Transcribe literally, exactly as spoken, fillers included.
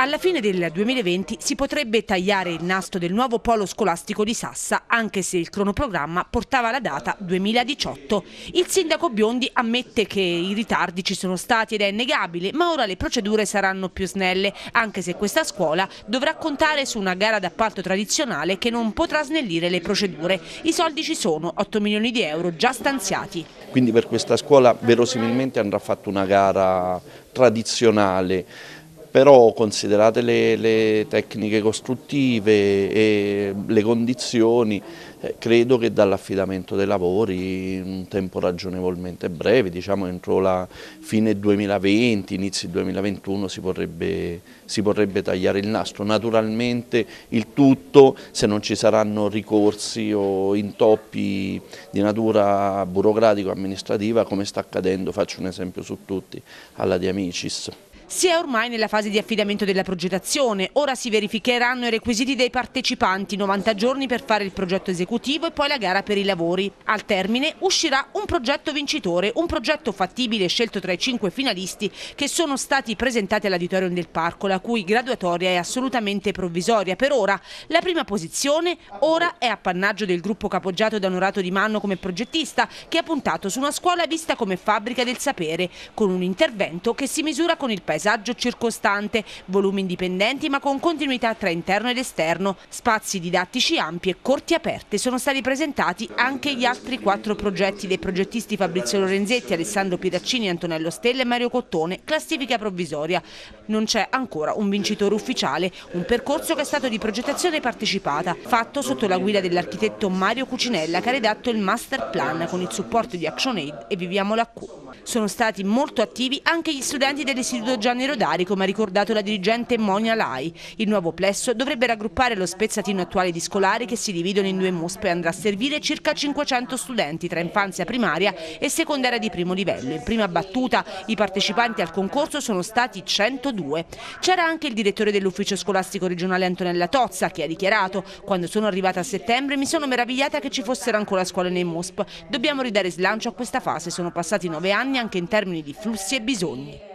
Alla fine del duemilaventi si potrebbe tagliare il nastro del nuovo polo scolastico di Sassa, anche se il cronoprogramma portava la data duemiladiciotto. Il sindaco Biondi ammette che i ritardi ci sono stati ed è innegabile, ma ora le procedure saranno più snelle, anche se questa scuola dovrà contare su una gara d'appalto tradizionale che non potrà snellire le procedure. I soldi ci sono, otto milioni di euro già stanziati. Quindi per questa scuola verosimilmente andrà fatta una gara tradizionale. Però considerate le, le tecniche costruttive e le condizioni, eh, credo che dall'affidamento dei lavori in un tempo ragionevolmente breve, diciamo entro la fine duemilaventi, inizi duemilaventuno, si vorrebbe, si vorrebbe tagliare il nastro. Naturalmente il tutto, se non ci saranno ricorsi o intoppi di natura burocratico-amministrativa, come sta accadendo, faccio un esempio su tutti, alla De Amicis. Si è ormai nella fase di affidamento della progettazione, ora si verificheranno i requisiti dei partecipanti, novanta giorni per fare il progetto esecutivo e poi la gara per i lavori. Al termine uscirà un progetto vincitore, un progetto fattibile scelto tra i cinque finalisti che sono stati presentati all'Auditorium del Parco, la cui graduatoria è assolutamente provvisoria. Per ora la prima posizione ora è appannaggio del gruppo capoggiato da Onorato Di Manno come progettista, che ha puntato su una scuola vista come fabbrica del sapere, con un intervento che si misura con il paesaggio circostante, volumi indipendenti ma con continuità tra interno ed esterno, spazi didattici ampi e corti aperte. Sono stati presentati anche gli altri quattro progetti dei progettisti Fabrizio Lorenzetti, Alessandro Pieraccini, Antonello Stella e Mario Cottone, classifica provvisoria. Non c'è ancora un vincitore ufficiale, un percorso che è stato di progettazione partecipata, fatto sotto la guida dell'architetto Mario Cucinella, che ha redatto il master plan con il supporto di ActionAid e Viviamo la Q. Sono stati molto attivi anche gli studenti dell'Istituto Gianni Rodari, come ha ricordato la dirigente Monia Lai. Il nuovo plesso dovrebbe raggruppare lo spezzatino attuale di scolari che si dividono in due M U S P e andrà a servire circa cinquecento studenti tra infanzia primaria e secondaria di primo livello. In prima battuta i partecipanti al concorso sono stati centodue. C'era anche il direttore dell'ufficio scolastico regionale Antonella Tozza, che ha dichiarato: quando sono arrivata a settembre mi sono meravigliata che ci fossero ancora scuole nei M U S P. Dobbiamo ridare slancio a questa fase, sono passati nove anni anche in termini di flussi e bisogni.